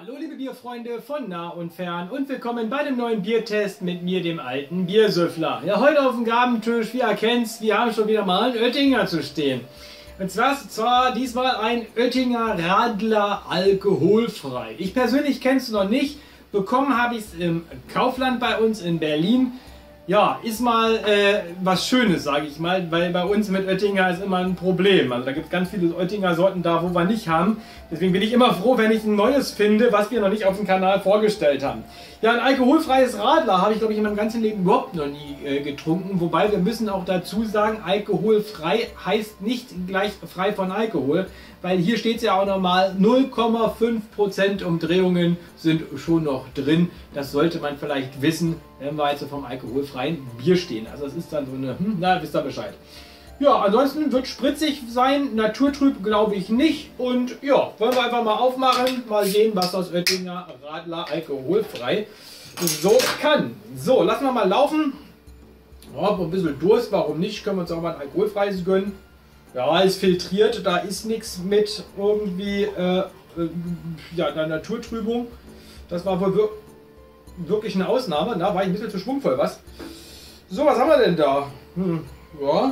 Hallo liebe Bierfreunde von nah und fern und willkommen bei dem neuen Biertest mit mir, dem alten Biersüffler. Ja, heute auf dem Gabentisch, wie ihr kennt, wir haben schon wieder mal einen Oettinger zu stehen. Und zwar diesmal ein Oettinger Radler alkoholfrei. Ich persönlich kenne es noch nicht, bekommen habe ich es im Kaufland bei uns in Berlin. Ja, ist mal was Schönes, sage ich mal, weil bei uns mit Oettinger ist immer ein Problem. Also da gibt es ganz viele Oettinger Sorten da, wo wir nicht haben. Deswegen bin ich immer froh, wenn ich ein neues finde, was wir noch nicht auf dem Kanal vorgestellt haben. Ja, ein alkoholfreies Radler habe ich, glaube ich, in meinem ganzen Leben überhaupt noch nie getrunken. Wobei wir müssen auch dazu sagen, alkoholfrei heißt nicht gleich frei von Alkohol. Weil hier steht es ja auch nochmal, 0,5% Umdrehungen sind schon noch drin. Das sollte man vielleicht wissen, wenn wir jetzt vom alkoholfreien Bier stehen. Also das ist dann so eine, na, wisst ihr Bescheid. Ja, ansonsten wird spritzig sein, naturtrüb glaube ich nicht. Und ja, wollen wir einfach mal aufmachen, mal sehen, was das Oettinger Radler alkoholfrei so kann. So, lassen wir mal laufen. Ja, ein bisschen Durst, warum nicht? Können wir uns auch mal ein alkoholfreies gönnen. Ja, ist filtriert, da ist nichts mit irgendwie ja, einer Naturtrübung. Das war wohl wirklich eine Ausnahme. Da war ich ein bisschen zu schwungvoll, was? So, was haben wir denn da? Ja.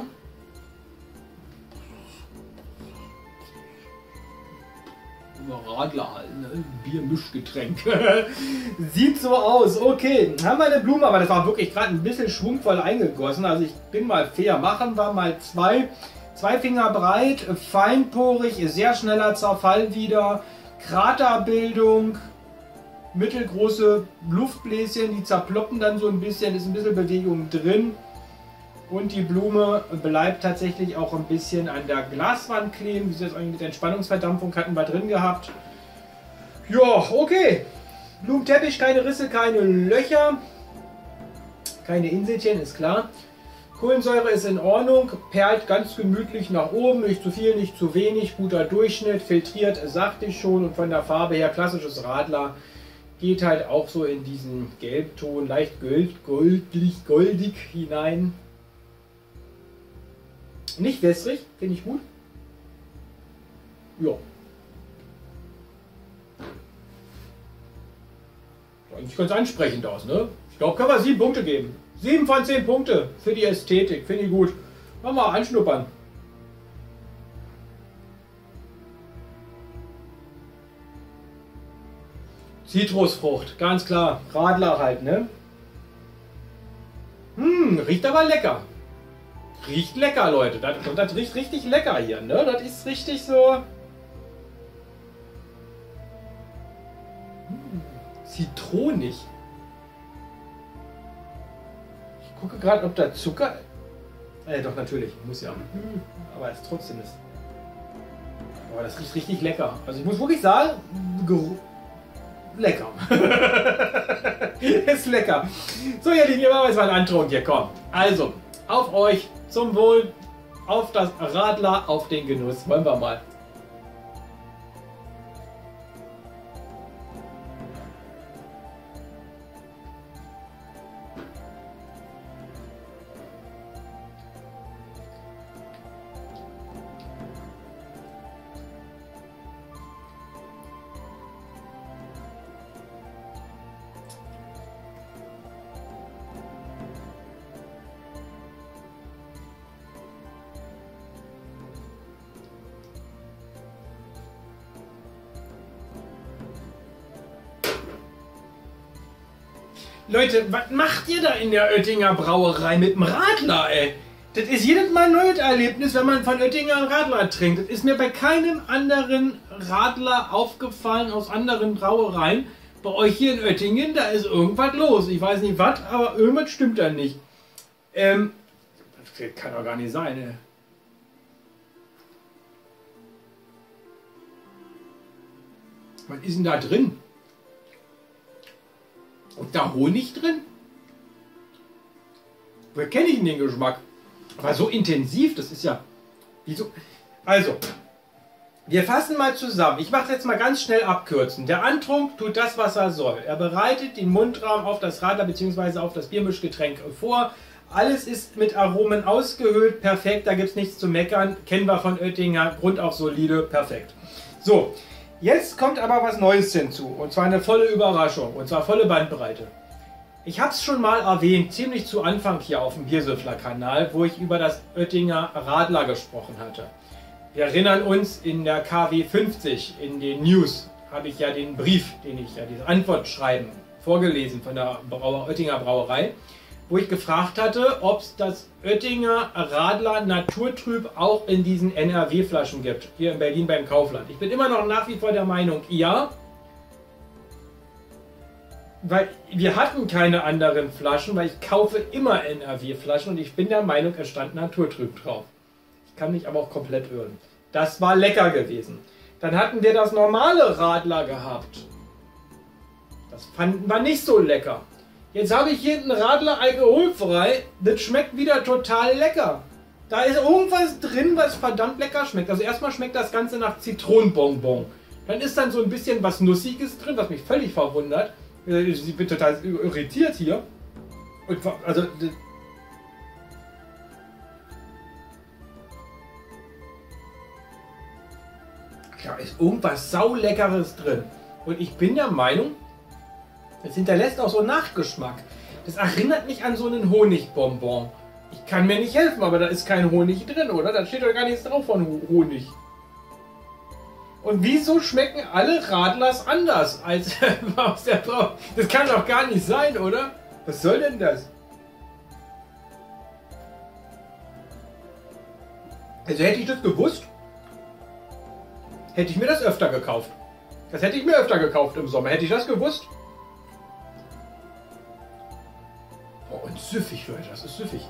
Radler halt, ne? Biermischgetränk. Sieht so aus. Okay, haben wir eine Blume, aber das war wirklich gerade ein bisschen schwungvoll eingegossen. Also ich bin mal fair. Machen wir mal zwei Finger breit, feinporig, sehr schneller Zerfall wieder, Kraterbildung, mittelgroße Luftbläschen, die zerploppen dann so ein bisschen, ist ein bisschen Bewegung drin. Und die Blume bleibt tatsächlich auch ein bisschen an der Glaswand kleben. Wie ist das eigentlich mit Entspannungsverdampfung hatten wir drin gehabt. Ja, okay. Blumenteppich, keine Risse, keine Löcher. Keine Inselchen, ist klar. Kohlensäure ist in Ordnung, perlt ganz gemütlich nach oben, nicht zu viel, nicht zu wenig, guter Durchschnitt, filtriert, sagte ich schon, und von der Farbe her klassisches Radler, geht halt auch so in diesen Gelbton, leicht goldig hinein. Nicht wässrig, finde ich gut. Ja. Sieht eigentlich ganz ansprechend aus, ne? Ich glaube, können wir 7 Punkte geben. 7 von 10 Punkte für die Ästhetik, finde ich gut. Machen wir anschnuppern. Zitrusfrucht, ganz klar. Radler halt, ne? Riecht aber lecker. Riecht lecker, Leute. Das riecht richtig lecker hier, ne? Das ist richtig so... zitronig. Ich gucke gerade, ob da Zucker... doch, natürlich. Muss ja. Aber es trotzdem ist... Aber das riecht richtig lecker. Also ich muss wirklich sagen... lecker. Ist lecker. So, ihr Lieben, wir machen jetzt mal einen Antrunk hier. Komm. Also, auf euch. Zum Wohl. Auf das Radler. Auf den Genuss. Wollen wir mal. Leute, was macht ihr da in der Oettinger Brauerei mit dem Radler, ey? Das ist jedes Mal ein neues Erlebnis, wenn man von Oettinger einen Radler trinkt. Das ist mir bei keinem anderen Radler aufgefallen aus anderen Brauereien. Bei euch hier in Oettingen, da ist irgendwas los. Ich weiß nicht was, aber irgendwas stimmt da nicht. Das kann doch gar nicht sein, ey. Was ist denn da drin? Und da Honig drin? Woher kenne ich denn den Geschmack? Aber so intensiv, das ist ja... Wieso? Also, wir fassen mal zusammen. Ich mache es jetzt mal ganz schnell abkürzen. Der Antrunk tut das, was er soll. Er bereitet den Mundraum auf das Radler bzw. auf das Biermischgetränk vor. Alles ist mit Aromen ausgehöhlt. Perfekt, da gibt es nichts zu meckern. Kennen wir von Oettinger. Grund auf solide. Perfekt. So, Jetzt kommt aber was Neues hinzu. Und zwar eine volle Überraschung. Und zwar volle Bandbreite. Ich habe es schon mal erwähnt, ziemlich zu Anfang hier auf dem Biersöffler-Kanal, wo ich über das Oettinger Radler gesprochen hatte. Wir erinnern uns, in der KW 50, in den News, habe ich ja den Brief, dieses Antwortschreiben vorgelesen von der Oettinger Brauerei, wo ich gefragt hatte, ob es das Oettinger Radler Naturtrüb auch in diesen NRW-Flaschen gibt, hier in Berlin beim Kaufland. Ich bin immer noch nach wie vor der Meinung, ja, weil wir hatten keine anderen Flaschen, weil ich kaufe immer NRW-Flaschen und ich bin der Meinung, es stand Naturtrüb drauf. Ich kann mich aber auch komplett irren. Das war lecker gewesen. Dann hatten wir das normale Radler gehabt. Das fanden wir nicht so lecker. Jetzt habe ich hier einen Radler alkoholfrei. Das schmeckt wieder total lecker. Da ist irgendwas drin, was verdammt lecker schmeckt. Also erstmal schmeckt das Ganze nach Zitronenbonbon. Dann ist dann so ein bisschen was Nussiges drin, was mich völlig verwundert. Ich bin total irritiert hier. Und also da ist irgendwas sauleckeres drin. Und ich bin der Meinung, es hinterlässt auch so einen Nachgeschmack. Das erinnert mich an so einen Honigbonbon. Ich kann mir nicht helfen, aber da ist kein Honig drin, oder? Da steht doch gar nichts drauf von Honig. Und wieso schmecken alle Radlers anders als aus der Brau? Das kann doch gar nicht sein, oder? Was soll denn das? Also hätte ich das gewusst, hätte ich mir das öfter gekauft. Das hätte ich mir öfter gekauft im Sommer. Hätte ich das gewusst? Oh, und süffig, Leute, das ist süffig.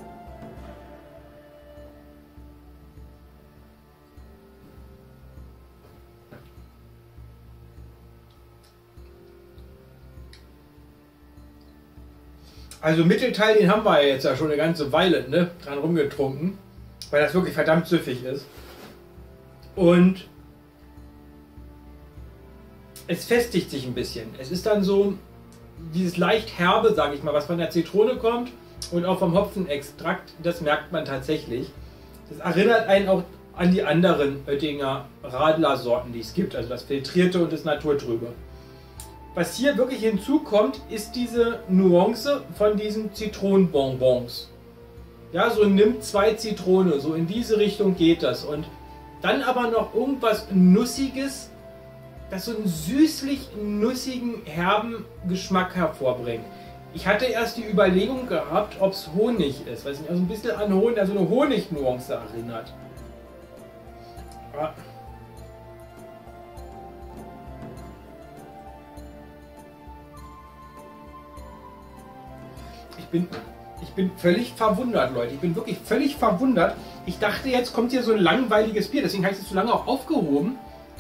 Also Mittelteil, den haben wir jetzt ja schon eine ganze Weile, ne, dran rumgetrunken, weil das wirklich verdammt süffig ist. Und es festigt sich ein bisschen. Es ist dann so dieses leicht herbe, sage ich mal, was von der Zitrone kommt und auch vom Hopfenextrakt, das merkt man tatsächlich. Das erinnert einen auch an die anderen Oettinger Radler-Sorten, die es gibt, also das Filtrierte und das Naturtrübe. Was hier wirklich hinzukommt, ist diese Nuance von diesen Zitronenbonbons. Ja, so nimmt 2 Zitrone, so in diese Richtung geht das. Und dann aber noch irgendwas Nussiges, das so einen süßlich-nussigen, herben Geschmack hervorbringt. Ich hatte erst die Überlegung gehabt, ob es Honig ist, weil es mich also ein bisschen an Honig, also eine Honignuance erinnert. Ja. Ich bin völlig verwundert, Leute. Ich bin wirklich völlig verwundert. Ich dachte, jetzt kommt hier so ein langweiliges Bier. Deswegen habe ich es so lange auch aufgehoben.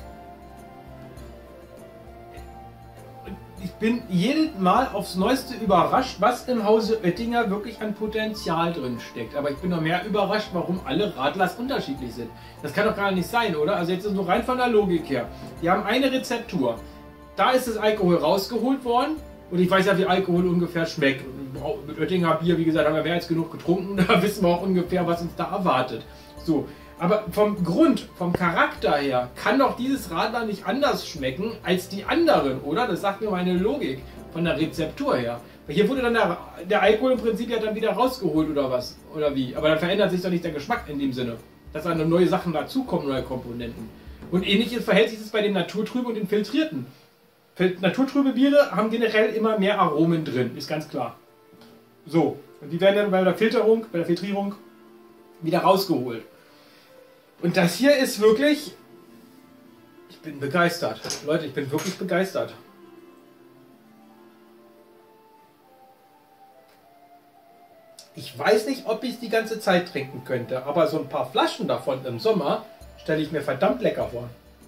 Ich bin jedes Mal aufs Neueste überrascht, was im Hause Oettinger wirklich an Potenzial drin steckt. Aber ich bin noch mehr überrascht, warum alle Radlers unterschiedlich sind. Das kann doch gar nicht sein, oder? Also jetzt ist nur rein von der Logik her. Die haben eine Rezeptur. Da ist das Alkohol rausgeholt worden. Und ich weiß ja, wie Alkohol ungefähr schmeckt. Und mit Oettinger Bier, wie gesagt, haben wir mehr als genug getrunken. Da wissen wir auch ungefähr, was uns da erwartet. So. Aber vom Grund, vom Charakter her, kann doch dieses Radler nicht anders schmecken als die anderen, oder? Das sagt mir meine Logik von der Rezeptur her. Weil hier wurde dann der Alkohol im Prinzip ja dann wieder rausgeholt, oder was? Oder wie? Aber dann verändert sich doch nicht der Geschmack in dem Sinne. Dass dann neue Sachen dazukommen, neue Komponenten. Und ähnliches verhält sich das bei den Naturtrüben und den Filtrierten. Naturtrübe Biere haben generell immer mehr Aromen drin, ist ganz klar. So, und die werden dann bei der Filtrierung wieder rausgeholt. Und das hier ist wirklich... Ich bin begeistert. Leute, ich bin wirklich begeistert. Ich weiß nicht, ob ich es die ganze Zeit trinken könnte, aber so ein paar Flaschen davon im Sommer stelle ich mir verdammt lecker vor.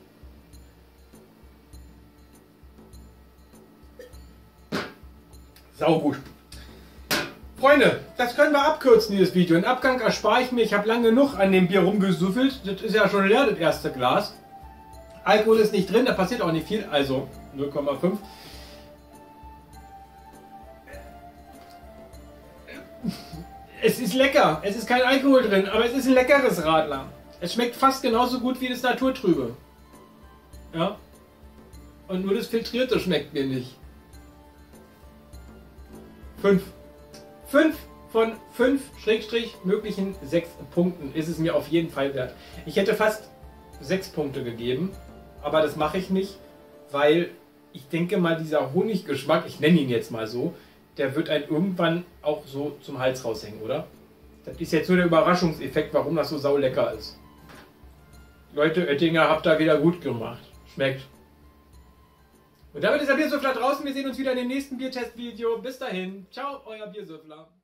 Saugut. Freunde, das können wir abkürzen, dieses Video. Den Abgang erspare ich mir. Ich habe lange genug an dem Bier rumgesuffelt. Das ist ja schon leer, das erste Glas. Alkohol ist nicht drin, da passiert auch nicht viel. Also 0,5. Es ist lecker. Es ist kein Alkohol drin, aber es ist ein leckeres Radler. Es schmeckt fast genauso gut wie das Naturtrübe. Ja. Und nur das Filtrierte schmeckt mir nicht. 5. 5 von 5 Schrägstrich möglichen 6 Punkten ist es mir auf jeden Fall wert. Ich hätte fast 6 Punkte gegeben, aber das mache ich nicht, weil ich denke mal, dieser Honiggeschmack, ich nenne ihn jetzt mal so, der wird einen irgendwann auch so zum Hals raushängen, oder? Das ist jetzt nur der Überraschungseffekt, warum das so saulecker ist. Leute, Oettinger, habt da wieder gut gemacht. Schmeckt. Und damit ist der Biersüffler draußen. Wir sehen uns wieder in dem nächsten Biertest-Video. Bis dahin. Ciao, euer Biersüffler.